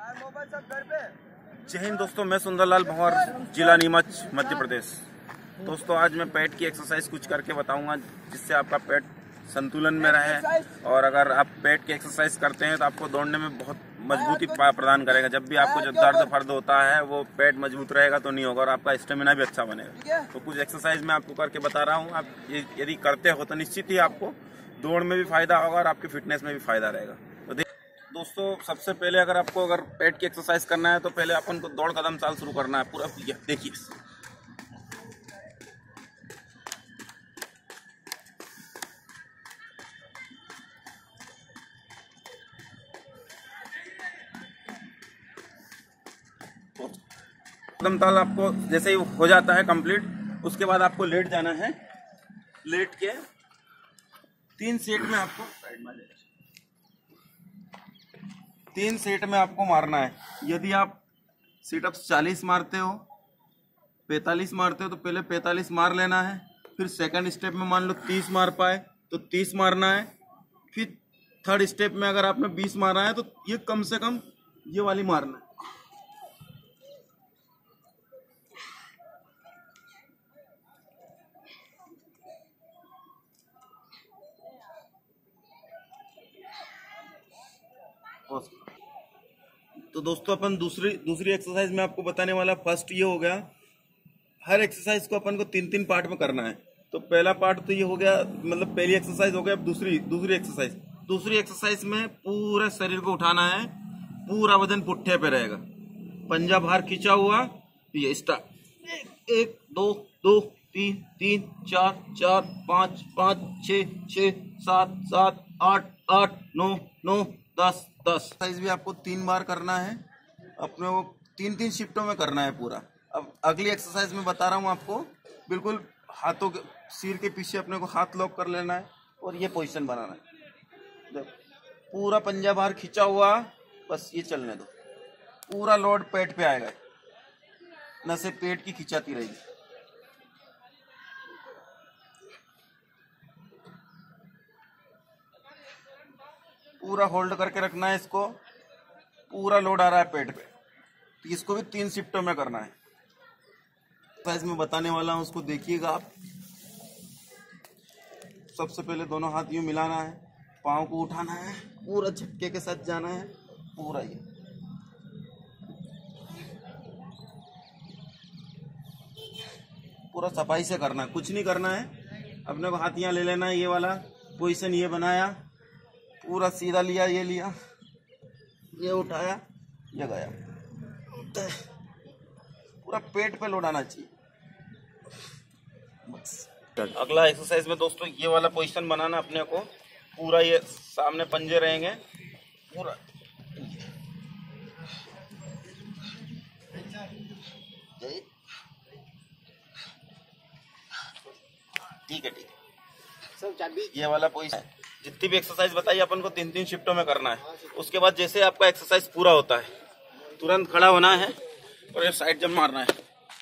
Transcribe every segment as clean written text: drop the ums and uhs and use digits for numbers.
जय हिंद दोस्तों, मैं सुंदरलाल भंवर, जिला नीमच, मध्य प्रदेश। दोस्तों आज मैं पेट की एक्सरसाइज कुछ करके बताऊंगा जिससे आपका पेट संतुलन में रहे। और अगर आप पेट की एक्सरसाइज करते हैं तो आपको दौड़ने में बहुत मजबूती प्रदान करेगा। जब भी आपको जब दर्द फर्द होता है वो पेट मजबूत रहेगा तो नहीं होगा और आपका स्टेमिना भी अच्छा बनेगा। तो कुछ एक्सरसाइज मैं आपको करके बता रहा हूँ। आप यदि करते हो तो निश्चित ही आपको दौड़ में भी फायदा होगा और आपकी फिटनेस में भी फायदा रहेगा। तो दोस्तों सबसे पहले अगर पेट की एक्सरसाइज करना है तो पहले अपन को दौड़ कदम चाल शुरू करना है। पूरा देखिए, कदम ताल आपको जैसे ही हो जाता है कंप्लीट, उसके बाद आपको लेट जाना है। लेट के 3 सेट में आपको 3 सेट में आपको मारना है। यदि आप सीटअप्स 40 मारते हो, 45 मारते हो तो पहले 45 मार लेना है। फिर सेकंड स्टेप में मान लो 30 मार पाए तो 30 मारना है। फिर थर्ड स्टेप में अगर आपने 20 मारा है तो ये कम से कम ये वाली मारना है। तो दोस्तों अपन दूसरी एक्सरसाइज में आपको बताने वाला, फर्स्ट ये हो गया। हर एक्सरसाइज को अपन को 3 पार्ट में करना है। तो पहला पार्ट तो ये हो गया, मतलब पहली एक्सरसाइज हो गया। अब दूसरी एक्सरसाइज में पूरा शरीर को उठाना है, पूरा वजन पुट्ठे पे रहेगा, पंजा बाहर खींचा हुआ। ये स्टार्ट 1 2 2 3 3 4 4 5 5 6 6 7 7 8 8 9 9 10 एक्सरसाइज भी आपको 3 बार करना है। अपने को 3 शिफ्टों में करना है पूरा। अब अगली एक्सरसाइज में बता रहा हूँ आपको, बिल्कुल हाथों के सिर के पीछे अपने को हाथ लॉक कर लेना है और ये पोजीशन बनाना है। पूरा पंजा बाहर खींचा हुआ, बस ये चलने दो। पूरा लोड पेट पे आएगा, नसें पेट की खिंचाती रहेगी। पूरा होल्ड करके रखना है इसको। पूरा लोड आ रहा है पेट पे, तो इसको भी 3 शिफ्टों में करना है। एक्सरसाइज में बताने वाला हूं, उसको देखिएगा आप। सबसे पहले दोनों हाथ यूं मिलाना है, पाँव को उठाना है, पूरा झटके के साथ जाना है। पूरा ये पूरा सफाई से करना है, कुछ नहीं करना है। अपने को हाथ यहाँ ले लेना है, ये वाला पोजीशन ये बनाया, पूरा सीधा लिया, ये लिया, ये उठाया, ये गया। पूरा पेट पे लोड आना चाहिए बस। अगला एक्सरसाइज में दोस्तों ये वाला पोजीशन बनाना अपने को। पूरा ये सामने पंजे रहेंगे, पूरा ठीक है ये वाला पोजीशन। जितनी भी एक्सरसाइज बताइए अपन को 3 शिफ्टों में करना है। उसके बाद जैसे आपका एक्सरसाइज पूरा होता है, तुरंत खड़ा होना है और ये साइड जंप मारना है।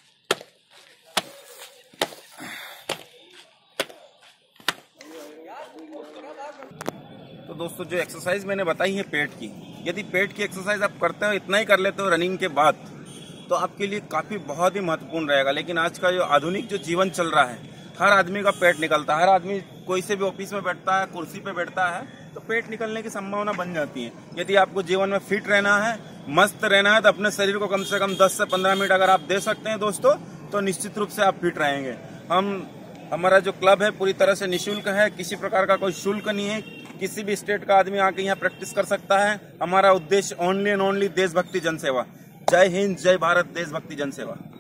तो दोस्तों जो एक्सरसाइज मैंने बताई है पेट की, यदि पेट की एक्सरसाइज आप करते हो, इतना ही कर लेते हो रनिंग के बाद, तो आपके लिए काफी बहुत ही महत्वपूर्ण रहेगा। लेकिन आज का जो आधुनिक जो जीवन चल रहा है, हर आदमी का पेट निकलता है। हर आदमी कोई से भी ऑफिस में बैठता है, कुर्सी पे बैठता है, तो पेट निकलने की संभावना बन जाती है। यदि आपको जीवन में फिट रहना है, मस्त रहना है, तो अपने शरीर को कम से कम 10 से 15 मिनट अगर आप दे सकते हैं दोस्तों, तो निश्चित रूप से आप फिट रहेंगे। हमारा जो क्लब है पूरी तरह से निःशुल्क है, किसी प्रकार का कोई शुल्क नहीं है। किसी भी स्टेट का आदमी आके यहाँ प्रैक्टिस कर सकता है। हमारा उद्देश्य ओनली एंड ओनली देशभक्ति जनसेवा। जय हिंद, जय भारत, देशभक्ति जनसेवा।